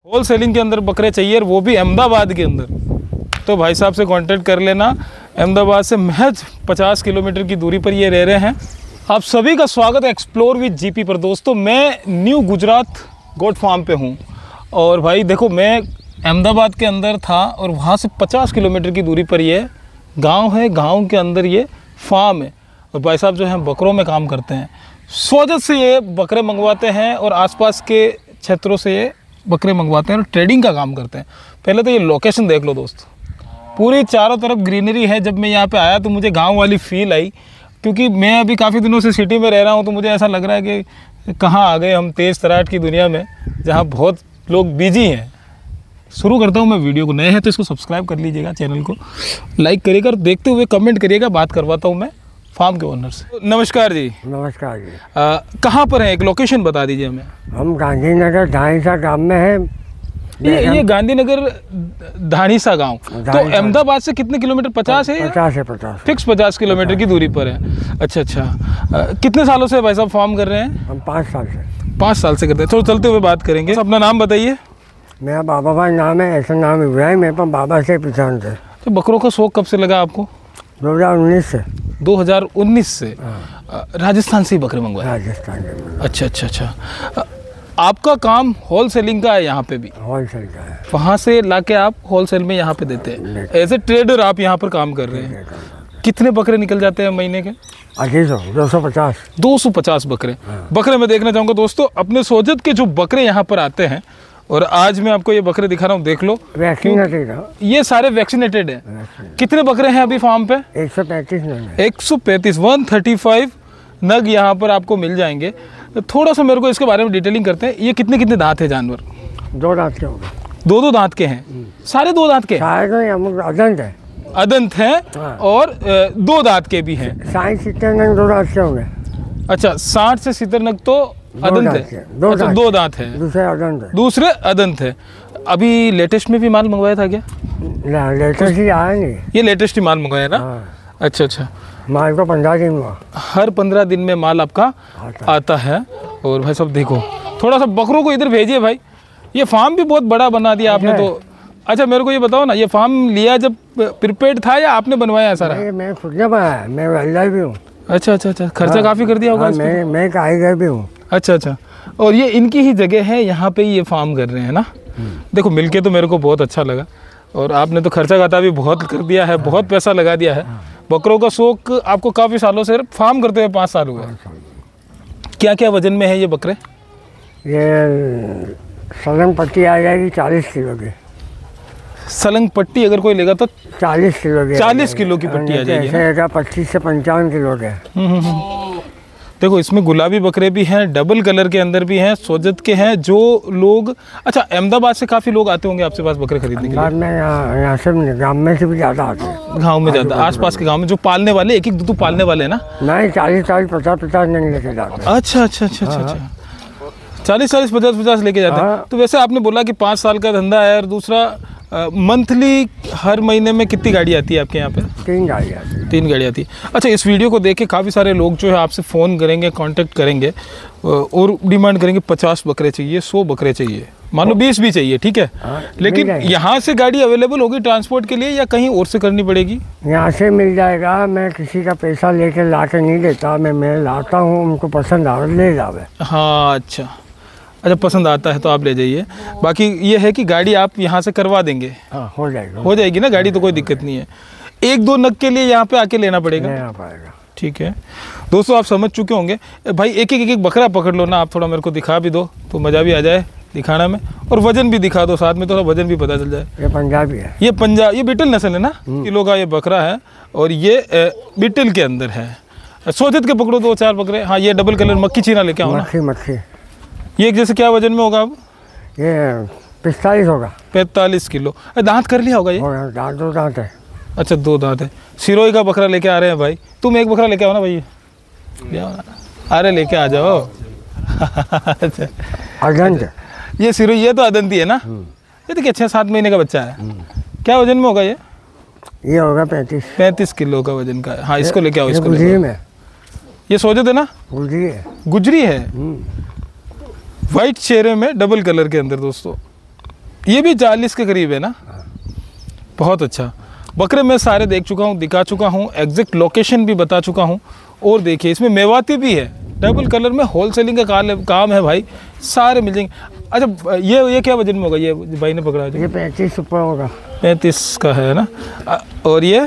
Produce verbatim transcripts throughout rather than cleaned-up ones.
Whole selling के अंदर बकरे चाहिए और वो भी अहमदाबाद के अंदर, तो भाई साहब से कांटेक्ट कर लेना। अहमदाबाद से महज पचास किलोमीटर की दूरी पर ये रह रहे हैं। आप सभी का स्वागत है एक्सप्लोर विद जीपी पर। दोस्तों मैं न्यू गुजरात गोट फार्म पे हूँ और भाई देखो मैं अहमदाबाद के अंदर था और वहाँ से पचास किलोमीटर की दूरी पर ये गांव है। गांव के अंदर ये फार्म है और भाई साहब जो हैं बकरों में काम करते हैं। सोजत से ये बकरे मंगवाते हैं और आसपास के क्षेत्रों से ये बकरे मंगवाते हैं और ट्रेडिंग का काम करते हैं। पहले तो ये लोकेशन देख लो दोस्त, पूरी चारों तरफ ग्रीनरी है। जब मैं यहाँ पे आया तो मुझे गांव वाली फील आई, क्योंकि मैं अभी काफ़ी दिनों से सिटी में रह रहा हूँ तो मुझे ऐसा लग रहा है कि कहाँ आ गए हम तेज़ तराट की दुनिया में, जहाँ बहुत लोग बिजी हैं। शुरू करता हूँ मैं वीडियो को। नए हैं तो इसको सब्सक्राइब कर लीजिएगा, चैनल को लाइक करिएगा और देखते हुए कमेंट करिएगा। बात करवाता हूँ मैं फार्म के ओनर से। नमस्कार जी। नमस्कार जी। आ, कहाँ पर है, एक लोकेशन बता दीजिए हमें। हम गांधीनगर धानीसा गांव में है। ये ये गांधीनगर धानीसा गांव तो अहमदाबाद से कितने किलोमीटर? पचास है? पचास है पचास फिक्स पचास किलोमीटर की दूरी पर है। अच्छा अच्छा। आ, कितने सालों से भाई साहब फार्म कर रहे हैं? हम पाँच साल से पाँच साल से करते हैं। चलो चलते हुए बात करेंगे। अपना नाम बताइए। मेरा बाबा भाई नाम है, ऐसा नाम इब्राहिम है पर बाबा से पहचान थे। तो बकरों का शौक कब से लगा आपको? दो हज़ार उन्नीस से। दो हज़ार उन्नीस से राजस्थान से ही बकरे मंगवाए? राजस्थान में। अच्छा अच्छा अच्छा। आपका काम होल सेलिंग का है यहाँ पे भी? होल सेल का है। वहाँ से लाके आप होल सेल में यहाँ पे देते हैं। एज ए ट्रेडर आप यहाँ पर काम कर रहे हैं। कितने बकरे निकल जाते हैं महीने के? अढ़ी सौ दो सौ पचास दो सौ पचास बकरे। बकरे मैं देखना चाहूँगा दोस्तों अपने सोजत के जो बकरे यहाँ पर आते हैं, और आज मैं आपको ये बकरे दिखा रहा हूँ, देख लो। वैक्सीनेटेड है, ये सारे वैक्सीनेटेड हैं। कितने बकरे हैं अभी फार्म पे? एक सौ पैंतीस नग। एक सौ पैंतीस वन थर्टी फाइव नग यहाँ पर आपको मिल जाएंगे। थोड़ा सा मेरे को इसके बारे में डिटेलिंग करते हैं। ये कितने कितने दांत है जानवर? दो दांत के होंगे। दो दो दांत के हैं? सारे दो दांत के? सारे अदंत है। अदंत हैं। हाँ। और दो दांत के भी हैं। साठ सितर नग दो दांत के होंगे। अच्छा, साठ से सितर नग तो अदंत है। दो अच्छा, दो दांत है, दूसरे अदंत है। दूसरे अदंत है। अभी लेटेस्ट में भी माल मंगवाया था क्या? लेटेस्ट ही आया नहीं। ये लेटेस्ट ही माल मंगवाया ना? हाँ। अच्छा अच्छा। माल को पंद्रह दिन हुआ। हर पंद्रह दिन में माल आपका आता, आता है। और भाई साहब देखो, थोड़ा सा बकरों को इधर भेजिए भाई। ये फार्म भी बहुत बड़ा बना दिया आपने तो। अच्छा मेरे को ये बताओ ना, ये फार्म लिया जब प्रीपेड था या आपने बनवाया है सारा? मैं खुद ने बनाया, मैं वेल्डर भी हूँ। अच्छा अच्छा अच्छा। खर्चा काफ़ी कर दिया होगा? मैं मैं कारीगर भी हूँ। अच्छा अच्छा। और ये इनकी ही जगह है, यहाँ पे ये फार्म कर रहे हैं ना? देखो मिलके तो मेरे को बहुत अच्छा लगा। और आपने तो खर्चा खाता भी बहुत कर दिया है, बहुत पैसा लगा दिया है। बकरों का शौक आपको काफ़ी सालों से, फार्म करते हुए पाँच साल हुए। क्या क्या वजन में है ये बकरे? ये सलंग पट्टी आ जाएगी चालीस किलो की। सलंग पट्टी अगर कोई लेगा तो चालीस किलो की? चालीस किलो की पट्टी आ जाएगी। पच्चीस से पंचावन किलो के। देखो इसमें गुलाबी बकरे भी हैं, डबल कलर के अंदर भी हैं, सोजत के हैं। जो लोग, अच्छा अहमदाबाद से काफ़ी लोग आते होंगे आपसे पास बकरे खरीदने के लिए? में यहाँ से गाँव में से भी ज़्यादा आते हैं। गाँव में ज़्यादा, आसपास के गाँव में जो पालने वाले, एक एक दो दो पालने वाले ना? नहीं, चालीस चालीस पचास पचास नहीं लेके जाते। अच्छा अच्छा अच्छा अच्छा अच्छा। चालीस चालीस पचास पचास लेके जाते हैं। तो वैसे आपने बोला कि पाँच साल का धंधा है, और दूसरा मंथली हर महीने में कितनी गाड़ी आती है आपके यहाँ पे? तीन गाड़ी आती है। तीन गाड़ी आती है। अच्छा, इस वीडियो को देख के काफ़ी सारे लोग जो है आपसे फ़ोन करेंगे, कांटेक्ट करेंगे और डिमांड करेंगे पचास बकरे चाहिए, सौ बकरे चाहिए, मान लो बीस भी चाहिए, ठीक है? हाँ, लेकिन यहाँ से गाड़ी अवेलेबल होगी ट्रांसपोर्ट के लिए या कहीं और से करनी पड़ेगी? यहाँ से मिल जाएगा। मैं किसी का पैसा लेके ला के नहीं देता, मैं मैं लाता हूँ, उनको पसंद आ ले जावे। हाँ अच्छा अच्छा, पसंद आता है तो आप ले जाइए। बाकी ये है कि गाड़ी आप यहाँ से करवा देंगे? हाँ, हो जाएगी। हो जाएगी ना गाड़ी, तो कोई दिक्कत नहीं है। एक दो नग के लिए यहाँ पे आके लेना पड़ेगा? लेना पड़ेगा। ठीक है दोस्तों, आप समझ चुके होंगे भाई। एक एक एक एक बकरा पकड़ लो ना आप, थोड़ा मेरे को दिखा भी दो तो मज़ा भी आ जाए दिखाना में, और वजन भी दिखा दो साथ में, थोड़ा वजन भी पता चल जाए। ये पंजाबी है। ये पंजाब, ये बीटल नस्ल है ना? किलो का ये बकरा है और ये बीटल के अंदर है। सोजत के पकड़ो दो चार बकरे। हाँ, ये डबल कलर मक्खी चीना लेके आओ। मक्खी मक्खी। ये एक जैसे क्या वजन में होगा अब? ये पैंतालीस होगा। पैंतालीस किलो। दांत कर लिया होगा ये? दांत दो दांत है। अच्छा, दो दांत है। सिरोही का बकरा लेके आ रहे हैं भाई। तुम एक बकरा लेके आओ ना भाई, ले आओ ना। अरे लेके आ जाओ। अच्छा, अदंत। ये सिरोही, ये तो अदंती है ना? ये तो क्या छः सात महीने का बच्चा है। क्या वजन में होगा ये? ये होगा पैंतीस पैंतीस किलो का वजन का है। हाँ, इसको लेके आओ। इसको गुजरी में। ये सोजत है ना? गुजरी है। गुजरी है। वाइट चेहरे में डबल कलर के अंदर दोस्तों। ये भी चालीस के करीब है ना? बहुत अच्छा। बकरे मैं सारे देख चुका हूँ, दिखा चुका हूँ, एग्जैक्ट लोकेशन भी बता चुका हूँ। और देखिए इसमें मेवाती भी है, डबल कलर में होलसेलिंग का काम है भाई, सारे मिल जाएंगे। अच्छा ये ये क्या वजन में होगा ये भाई ने पकड़ा? ये पैंतीस ऊपर होगा। पैंतीस का है ना? और ये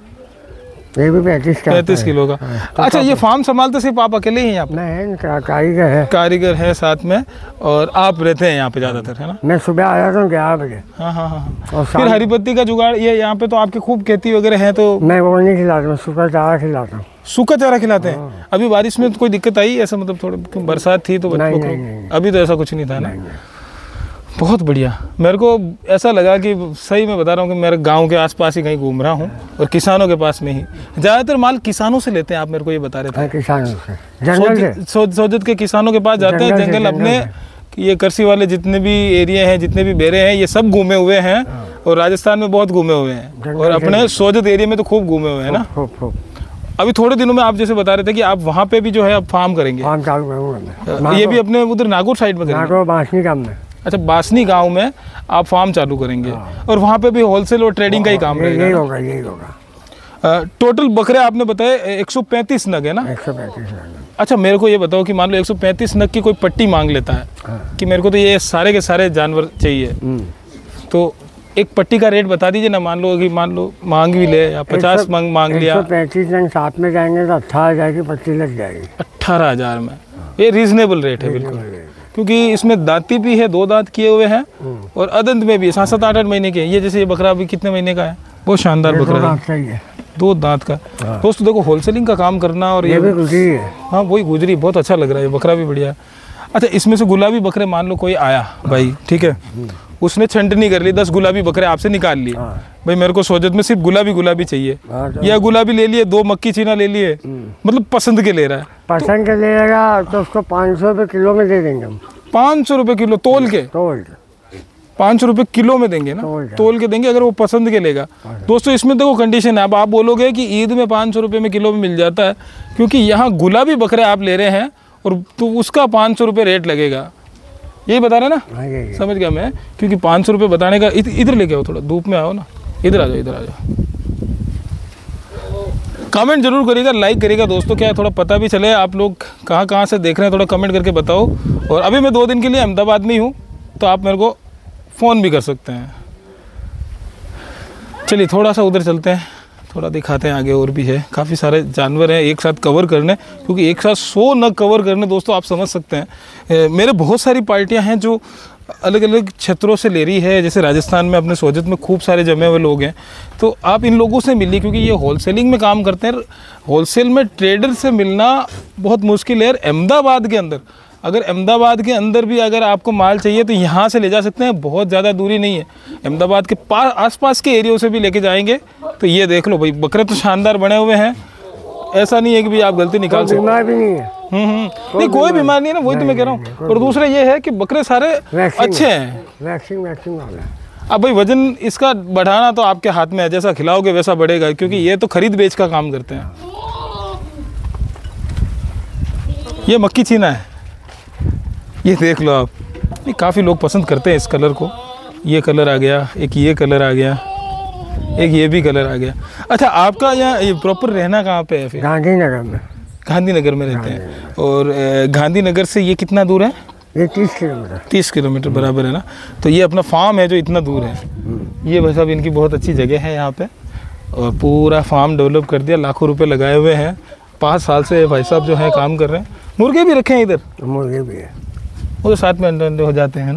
ये भी पैंतीस का पैंतीस किलो का। तो अच्छा ये फार्म संभालते सिर्फ आप अकेले ही हैं यहाँ पे? नहीं, कारीगर है। कारीगर है साथ में, और आप रहते हैं यहाँ पे ज़्यादातर, है ना? मैं सुबह आया था ग्यारह बजे। हाँ हाँ हाँ। और फिर हरी पत्ती का जुगाड़, ये यहाँ पे तो आपकी खूब खेती वगैरह है तो? मैं वो नहीं खिलाता हूँ, सूखा चारा खिलाता हूँ। सूखा चारा खिलाते हैं? अभी बारिश में तो कोई दिक्कत आई ऐसा, मतलब थोड़ी बरसात थी तो बच्चों को? अभी तो ऐसा कुछ नहीं था ना? बहुत बढ़िया। मेरे को ऐसा लगा कि सही मैं बता रहा हूँ कि मेरे गांव के आसपास ही कहीं घूम रहा हूँ और किसानों के पास में ही। ज़्यादातर माल किसानों से लेते हैं आप, मेरे को ये बता रहे थे? किसानों से, जंगल से। सो, सोजत के किसानों के पास जाते हैं, जंगल अपने ये कृषि वाले जितने भी एरिया हैं, जितने भी बेरे हैं, ये सब घूमे हुए हैं। और राजस्थान में बहुत घूमे हुए हैं, और अपने सोजत एरिया में तो खूब घूमे हुए हैं ना? अभी थोड़े दिनों में आप जैसे बता रहे थे कि आप वहाँ पे भी जो है आप फार्म करेंगे? फार्म चालू करूँगा। ये भी अपने उधर नागौर साइड में करेंगे? बासनी गाँव में। अच्छा, बासनी गांव में आप फार्म चालू करेंगे। और वहाँ पे भी होलसेल और ट्रेडिंग का ही काम रहेगा? यही होगा, यही होगा। टोटल बकरे आपने बताए एक सौ पैंतीस नग है ना? एक सौ पैंतीस नग। अच्छा मेरे को ये बताओ कि मान लो एक सौ पैंतीस नग की कोई पट्टी मांग लेता है, हाँ। कि मेरे को तो ये सारे के सारे जानवर चाहिए, तो एक पट्टी का रेट बता दीजिए ना। मान लो कि मान लो मांग भी ले या पचास मांग मांग लिया, एक सौ पैंतीस नग साथ में जाएंगे तो अट्ठारह हजार की पट्टी लग जाएगी। अट्ठारह हजार में? ये रीजनेबल रेट है बिल्कुल, क्योंकि इसमें दांती भी है, दो दांत किए हुए हैं, और अदंत में भी सात सात आठ आठ महीने के। ये जैसे ये बकरा अभी कितने महीने का है? बहुत शानदार बकरा है, दो दांत का। दोस्तों देखो होलसेलिंग का काम करना, और ये भी गुजरी है। हाँ वही गुजरी, बहुत अच्छा लग रहा है, ये बकरा भी बढ़िया है। अच्छा इसमें से गुलाबी बकरे, मान लो कोई आया भाई, ठीक है, उसने छंटनी कर ली, दस गुलाबी बकरे आपसे निकाल लिए, भाई मेरे को सोजत में सिर्फ गुलाबी गुलाबी चाहिए, या गुलाबी ले लिए, दो मक्की चीना ले लिए, मतलब पसंद के ले रहा है? पसंद के लेगा तो उसको पाँच सौ रुपये किलो में दे देंगे हम। पाँच सौ रुपये किलो तोल के? तोल के पाँच सौ रुपये किलो में देंगे ना? तोल के देंगे अगर वो पसंद के लेगा। दोस्तों इसमें देखो कंडीशन है, अब आप बोलोगे कि ईद में पाँच सौ रुपये में किलो में मिल जाता है, क्योंकि यहाँ गुलाबी बकरे आप ले रहे हैं, और तो उसका पाँच सौ रुपये रेट लगेगा, यही बता रहे ना? समझ गया मैं, क्योंकि पाँच सौ रुपये बताने का। इधर लेके आओ, थोड़ा धूप में आओ ना, इधर आ जाओ, इधर आ जाओ। कमेंट जरूर करिएगा, लाइक करिएगा दोस्तों, क्या है थोड़ा पता भी चले आप लोग कहाँ कहाँ से देख रहे हैं, थोड़ा कमेंट करके बताओ। और अभी मैं दो दिन के लिए अहमदाबाद में ही हूँ, तो आप मेरे को फ़ोन भी कर सकते हैं। चलिए थोड़ा सा उधर चलते हैं, थोड़ा दिखाते हैं, आगे और भी है, काफ़ी सारे जानवर हैं एक साथ कवर करने, क्योंकि एक साथ सौ नग कवर करने दोस्तों, आप समझ सकते हैं। मेरे बहुत सारी पार्टियां हैं जो अलग अलग क्षेत्रों से ले रही है, जैसे राजस्थान में अपने सोजत में खूब सारे जमे हुए लोग हैं, तो आप इन लोगों से मिलिए, क्योंकि ये होलसेलिंग में काम करते हैं। होलसेल में ट्रेडर से मिलना बहुत मुश्किल है। अहमदाबाद के अंदर, अगर अहमदाबाद के अंदर भी अगर आपको माल चाहिए तो यहाँ से ले जा सकते हैं, बहुत ज़्यादा दूरी नहीं है। अहमदाबाद के पास आसपास के एरियो से भी लेके जाएंगे। तो ये देख लो भाई, बकरे तो शानदार बने हुए हैं, ऐसा नहीं है कि भी आप गलती निकाल सकते। बीमार भी नहीं है। हम्म हम्म नहीं कोई बीमार नहीं है ना, वही तो मैं कह रहा हूँ। और दूसरा ये है कि बकरे सारे अच्छे हैं। वैक्सीन वैक्सीन वाला। अब भाई वजन इसका बढ़ाना तो आपके हाथ में है, जैसा खिलाओगे वैसा बढ़ेगा, क्योंकि ये तो खरीद बेच का काम करते हैं। ये मक्की चीना है, ये देख लो आप, ये काफ़ी लोग पसंद करते हैं इस कलर को। ये कलर आ गया, एक ये कलर आ गया, एक ये भी कलर आ गया। अच्छा आपका यहाँ ये प्रॉपर रहना कहाँ पे है फिर? गांधीनगर में। गांधीनगर में रहते हैं। और गांधीनगर से ये कितना दूर है? ये तीस किलोमीटर। तीस किलोमीटर बराबर है ना। तो ये अपना फार्म है जो इतना दूर है, ये भाई साहब इनकी बहुत अच्छी जगह है यहाँ पे, और पूरा फार्म डेवलप कर दिया, लाखों रुपये लगाए हुए हैं। पाँच साल से भाई साहब जो है काम कर रहे हैं। मुर्गे भी रखे हैं इधर? मुर्गे भी है, वो तो साथ में अंडे अंडे हो जाते हैं ना।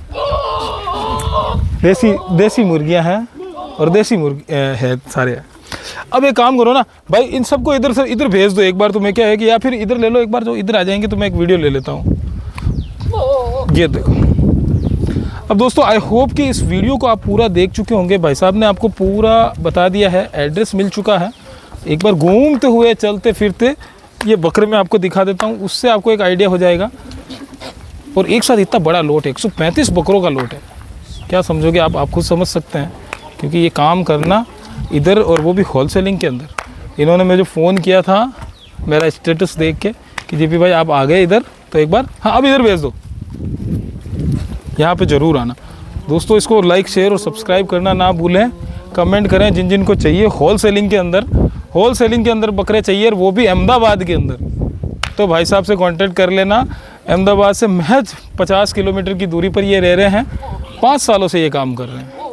देसी देसी मुर्गियां हैं और देसी मुर्गी है सारे। अब एक काम करो ना भाई, इन सबको इधर से इधर भेज दो एक बार। तो मैं क्या है कि या फिर इधर ले लो एक बार, जो इधर आ जाएंगे तो मैं एक वीडियो ले लेता हूँ। ये देखो। अब दोस्तों आई होप कि इस वीडियो को आप पूरा देख चुके होंगे। भाई साहब ने आपको पूरा बता दिया है, एड्रेस मिल चुका है। एक बार घूमते हुए चलते फिरते ये बकरे में आपको दिखा देता हूँ, उससे आपको एक आइडिया हो जाएगा। और एक साथ इतना बड़ा लोट है, एक सौ पैंतीस बकरों का लोट है, क्या समझोगे आप? आप खुद समझ सकते हैं, क्योंकि ये काम करना इधर, और वो भी होलसेलिंग के अंदर। इन्होंने मुझे फ़ोन किया था मेरा स्टेटस देख के कि जीपी भाई आप आ गए इधर, तो एक बार हाँ अब इधर भेज दो, यहाँ पे ज़रूर आना। दोस्तों इसको लाइक शेयर और सब्सक्राइब करना ना भूलें। कमेंट करें जिन जिन को चाहिए होल सेलिंग के अंदर होल सेलिंग के अंदर बकरे चाहिए, और वो भी अहमदाबाद के अंदर, तो भाई साहब से कांटेक्ट कर लेना। अहमदाबाद से महज पचास किलोमीटर की दूरी पर ये रह रहे हैं, पाँच सालों से ये काम कर रहे हैं।